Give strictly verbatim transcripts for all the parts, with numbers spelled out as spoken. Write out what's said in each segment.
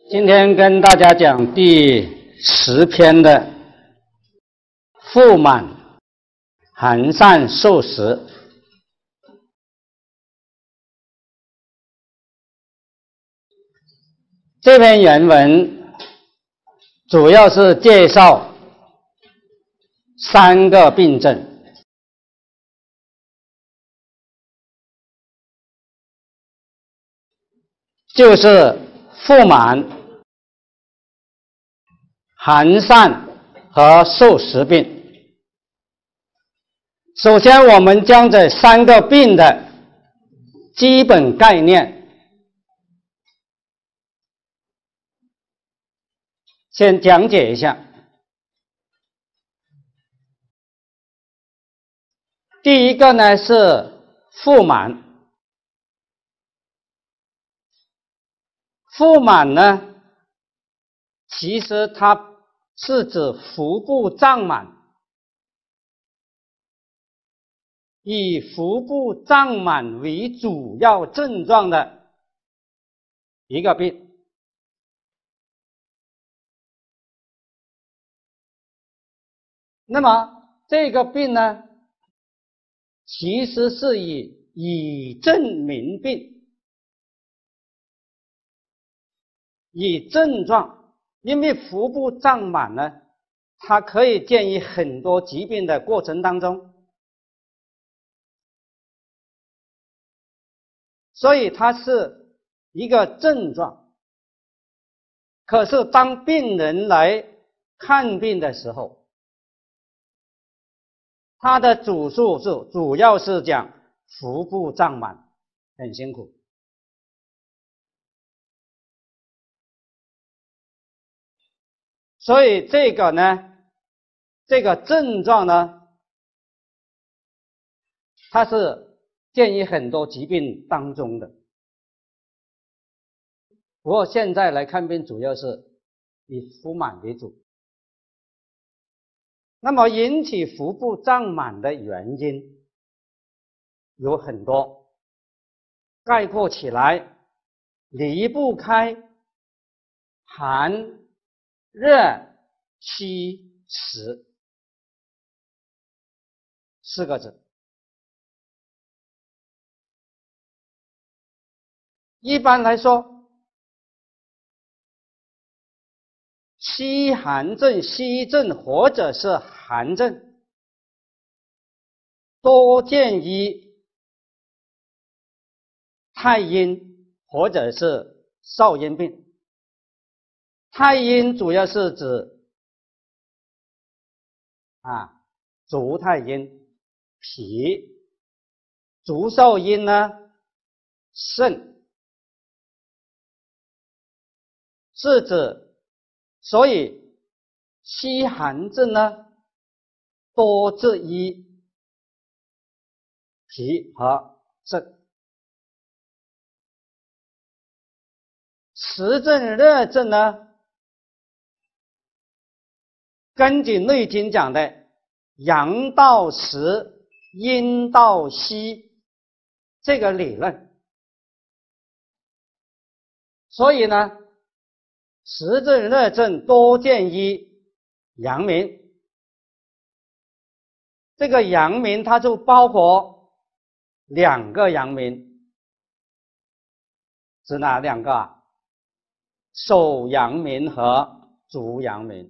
今天跟大家讲第十篇的腹满寒疝受食。这篇原文主要是介绍三个病症。就是腹满、寒疝和受食病。首先，我们将这三个病的基本概念先讲解一下。第一个呢是腹满。腹满呢，其实它是指腹部胀满，以腹部胀满为主要症状的一个病。那么这个病呢，其实是以以症明病。以症状，因为腹部胀满呢，它可以见于很多疾病的过程当中，所以它是一个症状。可是当病人来看病的时候，他的主诉是主要是讲腹部胀满，很辛苦。所以这个呢，这个症状呢，它是见于很多疾病当中的。不过现在来看病，主要是以腹满为主。那么引起腹部胀满的原因有很多，概括起来离不开寒、热、虚、实四个字。一般来说，虚寒症、虚症或者是寒症，多见于太阴或者是少阴病。太阴主要是指啊足太阴、脾；足少阴呢，肾，是指，所以虚寒症呢多治于脾和肾。实症、热症呢，根据《内经》讲的阳道实，阴道虚这个理论，所以呢，实症、热症多见于阳明。这个阳明它就包括两个阳明，是哪两个啊？手阳明和足阳明。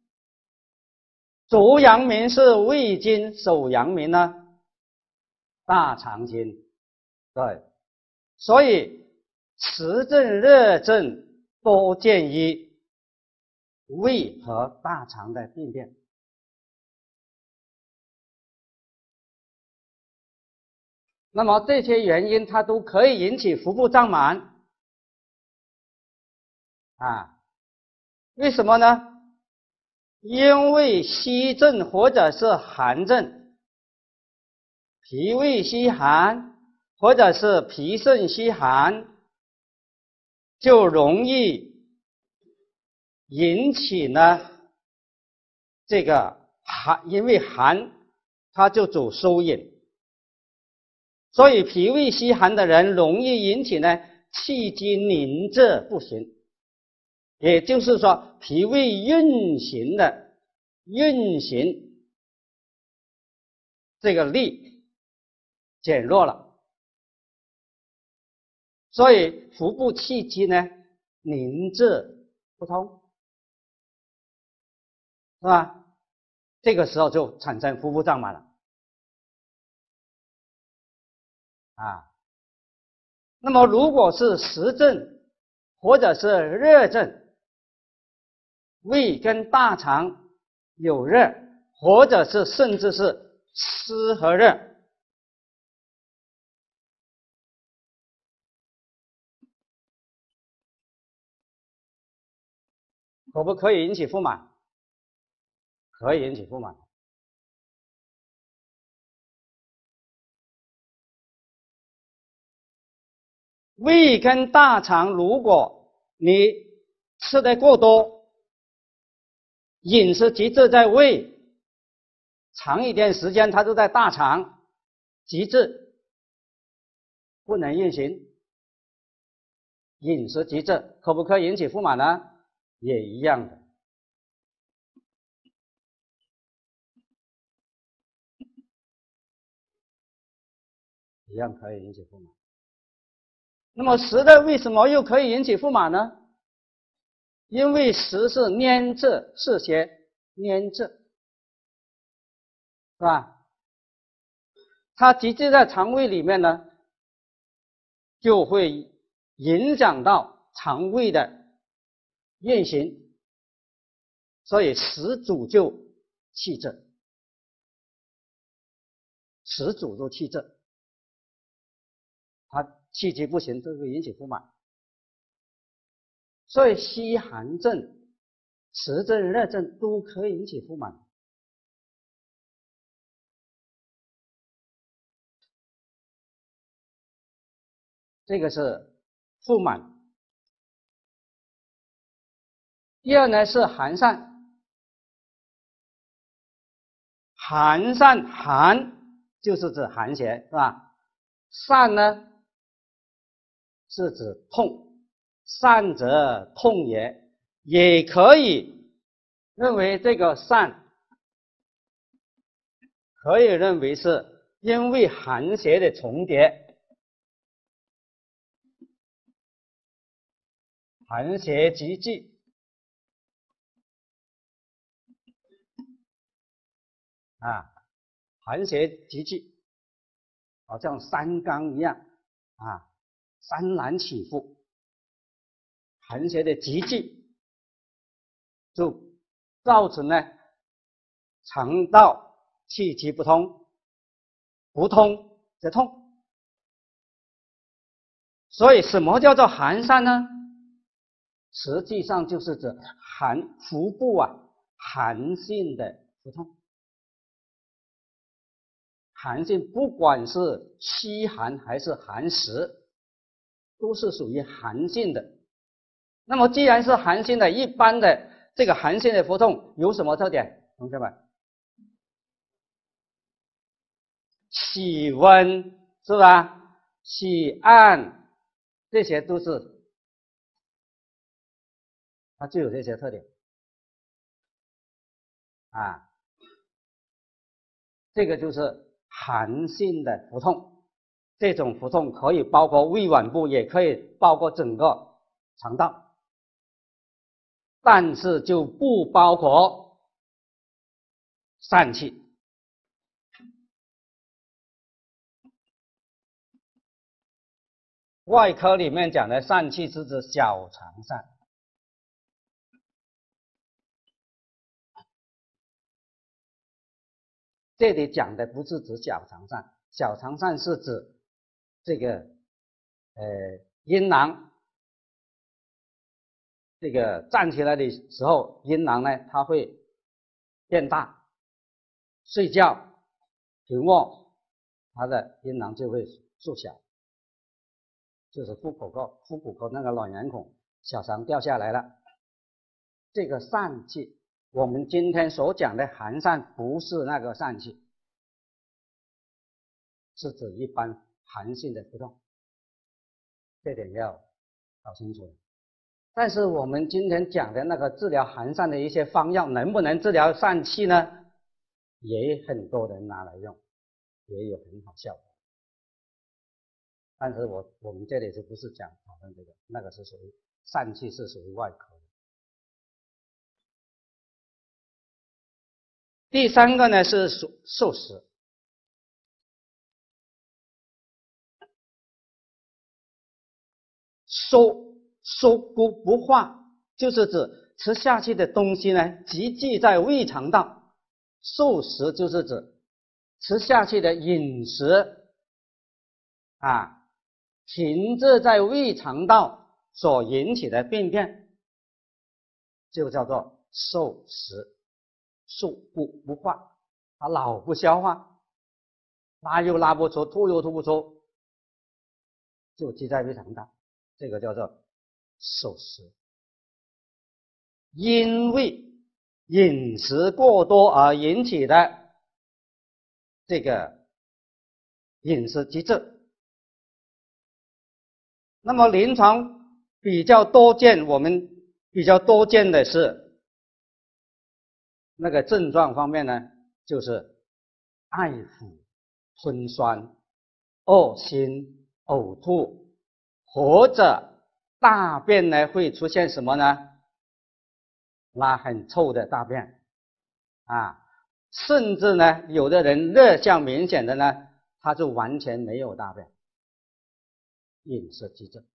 足阳明是胃经，手阳明呢大肠经。对，所以实症、热症多见于胃和大肠的病变。那么这些原因它都可以引起腹部胀满啊，为什么呢？因为虚症或者是寒症，脾胃虚寒或者是脾肾虚寒，就容易引起呢这个寒，因为寒它就主收引，所以脾胃虚寒的人容易引起呢气机凝滞不行。 也就是说，脾胃运行的运行这个力减弱了，所以腹部气机呢凝滞不通，是吧？这个时候就产生腹部胀满了啊。那么如果是实症或者是热症，胃跟大肠有热，或者是甚至是湿和热，可不可以引起腹满？可以引起腹满。胃跟大肠，如果你吃的过多，饮食积滞在胃，长一点时间它就在大肠积滞，不能运行。饮食积滞可不可以引起腹满呢？也一样的。一样可以引起腹满。那么实的为什么又可以引起腹满呢？因为实是粘滞，是些粘滞，是吧？它积聚在肠胃里面呢，就会影响到肠胃的运行，所以实主就气滞，实主就气滞，它气机不行，就会引起腹满。所以虚寒症、实症、热症都可以引起腹满。这个是腹满。第二呢是寒疝，寒疝寒就是指寒邪，是吧？疝呢是指痛，疝则痛也，也可以认为这个疝可以认为是因为寒邪的重叠，寒邪积聚啊，寒邪积聚，好像山冈一样啊，山峦起伏，寒邪的积聚就造成呢肠道气机不通，不通则痛。所以什么叫做寒疝呢？实际上就是指寒腹部啊寒性的腹痛。寒性不管是虚寒还是寒实，都是属于寒性的。那么既然是寒性的，一般的这个寒性的腹痛有什么特点？同学们，喜温是吧？喜暗，这些都是它就有这些特点啊。这个就是寒性的腹痛。这种腹痛可以包括胃脘部，也可以包括整个肠道，但是就不包括疝气。外科里面讲的疝气是指小肠疝，这里讲的不是指小肠疝，小肠疝是指这个呃阴囊这个站起来的时候，阴囊呢它会变大，睡觉平卧，它的阴囊就会缩小，就是腹股沟腹股沟那个卵圆孔小肠掉下来了。这个疝气，我们今天所讲的寒疝不是那个疝气，是指一般寒性的腹痛，这点要搞清楚。 但是我们今天讲的那个治疗寒疝的一些方药，能不能治疗疝气呢？也很多人拿来用，也有很好效果。但是我我们这里是不是讲讨论这个？那个是属于疝气，是属于外科的。第三个呢是属受食。收收不不化，就是指吃下去的东西呢积聚在胃肠道。受食就是指吃下去的饮食啊停滞在胃肠道所引起的病变，就叫做受食。受不不化，它老不消化，拉又拉不出，吐又吐不出，就积在胃肠道，这个叫做受食。因为饮食过多而引起的这个饮食积滞。那么临床比较多见，我们比较多见的是那个症状方面呢，就是爱腹、吞酸、恶心、呕吐，或者大便呢会出现什么呢？拉很臭的大便啊，甚至呢有的人热象明显的呢，他就完全没有大便，饮食积滞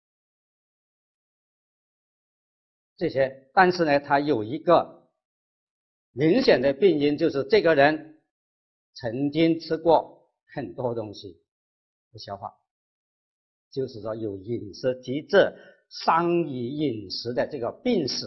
这些。但是呢他有一个明显的病因，就是这个人曾经吃过很多东西不消化，就是说有饮食积滞伤于饮食的这个病史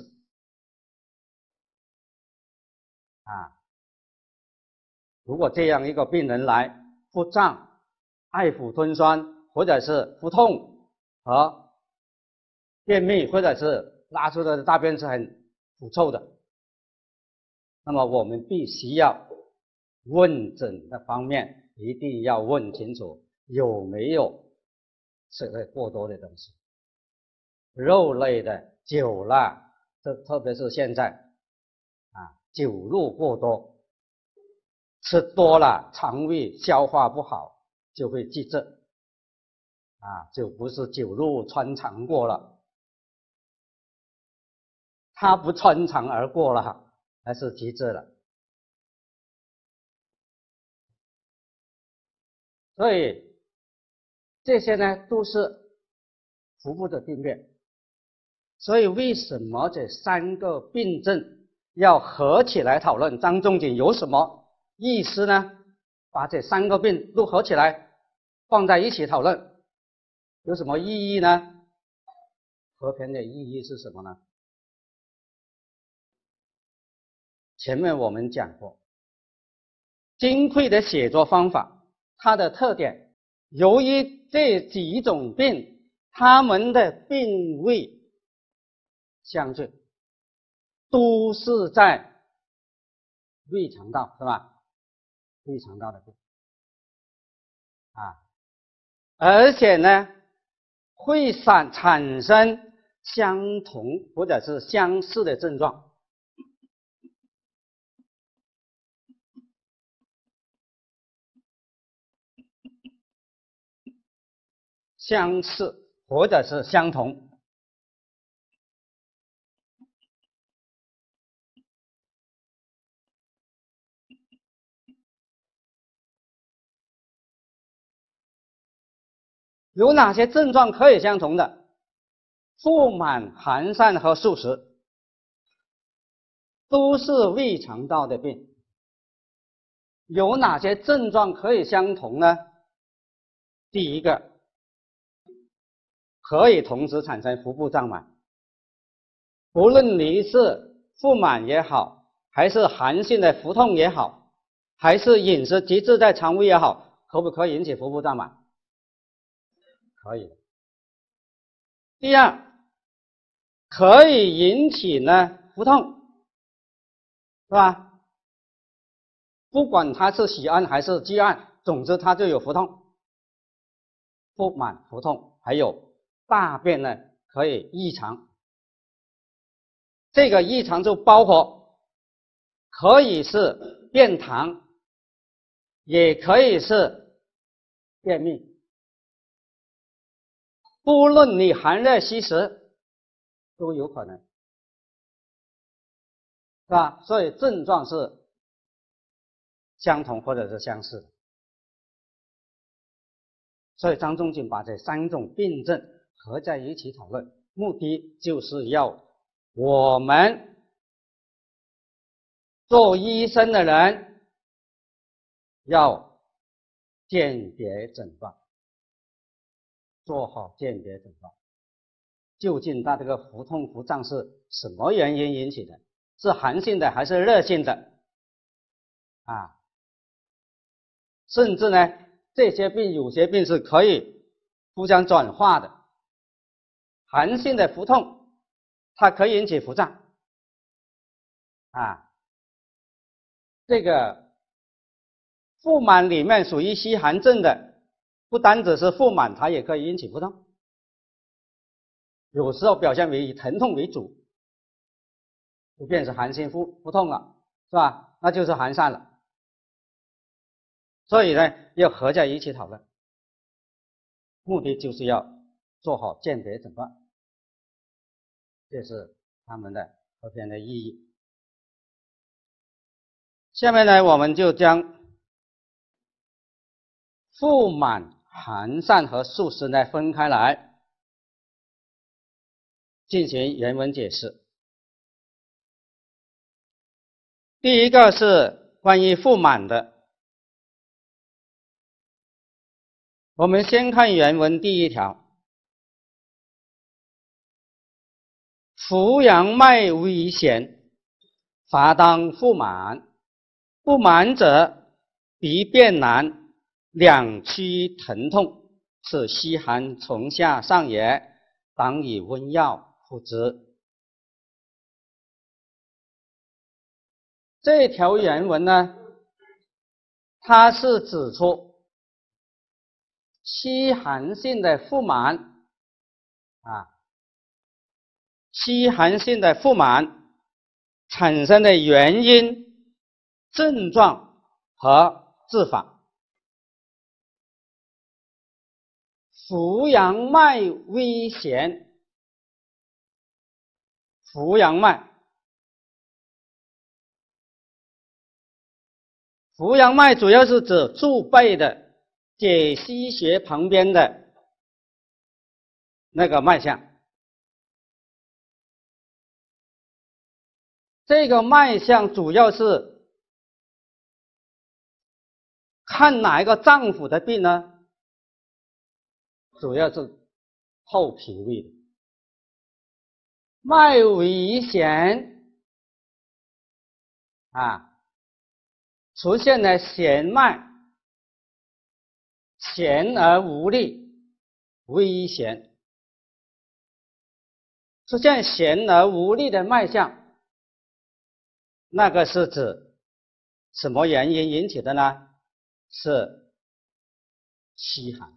啊。如果这样一个病人来腹胀、爱腹吞酸，或者是腹痛和便秘，或者是拉出的大便是很腐臭的，那么我们必须要问诊的方面一定要问清楚有没有吃的过多的东西，肉类的、酒啦，这特别是现在啊，酒肉过多。吃多了，肠胃消化不好，就会积滞，啊，就不是酒肉穿肠过了，它不穿肠而过了，而是积滞了。所以这些呢都是腹部的病变。所以为什么这三个病症要合起来讨论？张仲景有什么意思呢？把这三个病都合起来放在一起讨论，有什么意义呢？合篇的意义是什么呢？前面我们讲过，金匮的写作方法，它的特点，由于这几种病，它们的病位相近，都是在胃肠道，是吧？胃肠道的病啊，而且呢，会产产生相同或者是相似的症状。相似或者是相同。有哪些症状可以相同的？腹满、寒疝和宿食都是胃肠道的病。有哪些症状可以相同呢？第一个，可以同时产生腹部胀满，不论你是腹满也好，还是寒性的腹痛也好，还是饮食积滞在肠胃也好，可不可以引起腹部胀满？可以。第二，可以引起呢腹痛，是吧？不管它是喜按还是积按，总之它就有腹痛、腹满、腹痛，还有大便呢可以异常这个异常就包括可以是便溏，也可以是便秘，不论你寒热虚实都有可能，是吧？所以症状是相同或者是相似的。所以张仲景把这三种病症合在一起讨论，目的就是要我们做医生的人要鉴别诊断，做好鉴别诊断，究竟他这个腹痛腹胀是什么原因引起的？是寒性的还是热性的？啊，甚至呢，这些病有些病是可以互相转化的。寒性的腹痛，它可以引起腹胀，啊，这个腹满里面属于虚寒症的，不单只是腹满，它也可以引起腹痛。有时候表现为以疼痛为主，就变成寒性腹腹痛了，是吧？那就是寒疝了。所以呢，要合在一起讨论，目的就是要做好鉴别诊断，这是他们的合篇的意义。下面呢，我们就将腹满、寒疝和宿湿呢分开来进行原文解释。第一个是关于腹满的，我们先看原文第一条：扶阳脉微弦，罚当腹满。不满者，鼻变难，两区疼痛，是虚寒从下上也，当以温药服之。这条原文呢，它是指出虚寒性的腹满啊，虚寒性的腹满产生的原因、症状和治法。扶阳脉微弦，扶阳脉，扶阳脉主要是指柱背的解析穴旁边的那个脉象。这个脉象主要是看哪一个脏腑的病呢？主要是后脾胃的。脉微弦啊，出现了弦脉，弦而无力，微弦。出现弦而无力的脉象，那个是指什么原因引起的呢？是虚寒。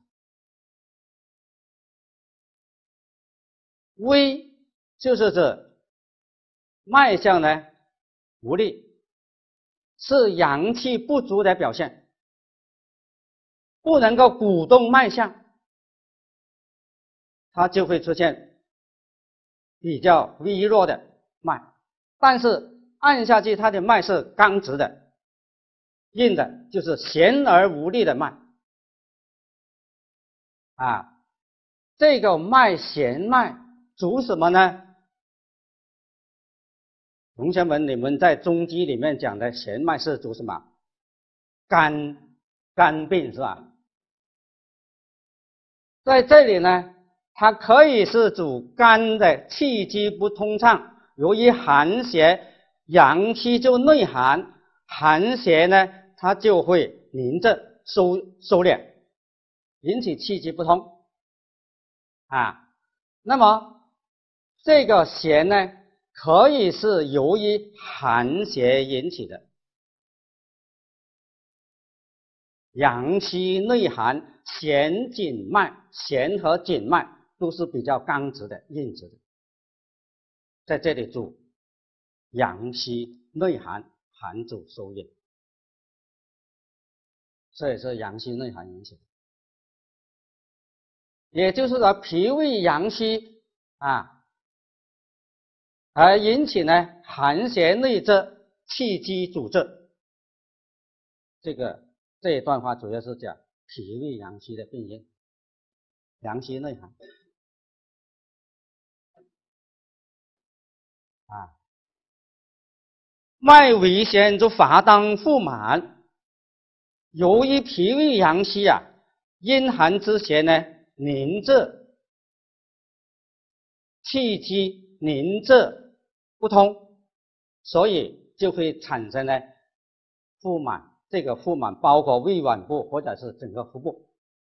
微就是指脉象呢无力，是阳气不足的表现，不能够鼓动脉象，它就会出现比较微弱的脉。但是按下去，它的脉是刚直的、硬的，就是弦而无力的脉啊。这个脉弦脉主什么呢？同学们，你们在中医里面讲的弦脉是主什么？肝肝病是吧？在这里呢，它可以是主肝的气机不通畅，由于寒邪，阳气就内寒，寒邪呢，它就会凝滞收收敛，引起气机不通啊。那么这个弦呢，可以是由于寒邪引起的，阳气内寒，弦紧脉，弦和紧脉都是比较刚直的、硬直的，在这里主阳虚内寒，寒主收引，所以是阳虚内寒引起的。也就是说，脾胃阳虚啊，而引起呢寒邪内滞、气机阻滞。这个这一段话主要是讲脾胃阳虚的病因，阳虚内寒啊。脉为先就乏当腹满，由于脾胃阳虚啊，阴寒之邪呢凝滞，气机凝滞不通，所以就会产生呢腹满。这个腹满包括胃脘部或者是整个腹部，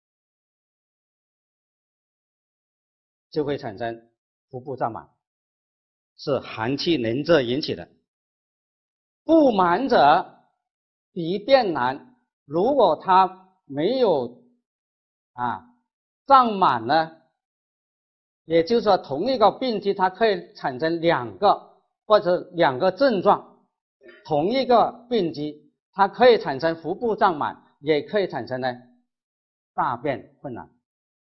就会产生腹部胀满，是寒气凝滞引起的。不满者比便难，如果他没有啊胀满呢，也就是说同一个病机它可以产生两个或者两个症状，同一个病机它可以产生腹部胀满，也可以产生呢大便困难。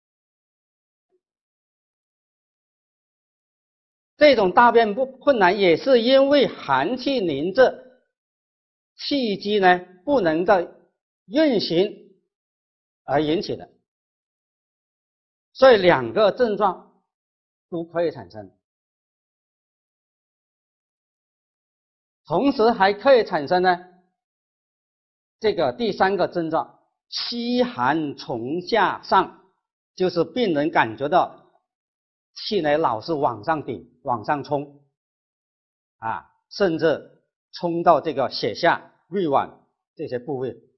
这种大便不困难也是因为寒气凝滞，气机呢不能够运行而引起的，所以两个症状都可以产生，同时还可以产生呢这个第三个症状，虚寒从下上，就是病人感觉到气呢老是往上顶、往上冲啊，甚至冲到这个血下、胃脘这些部位。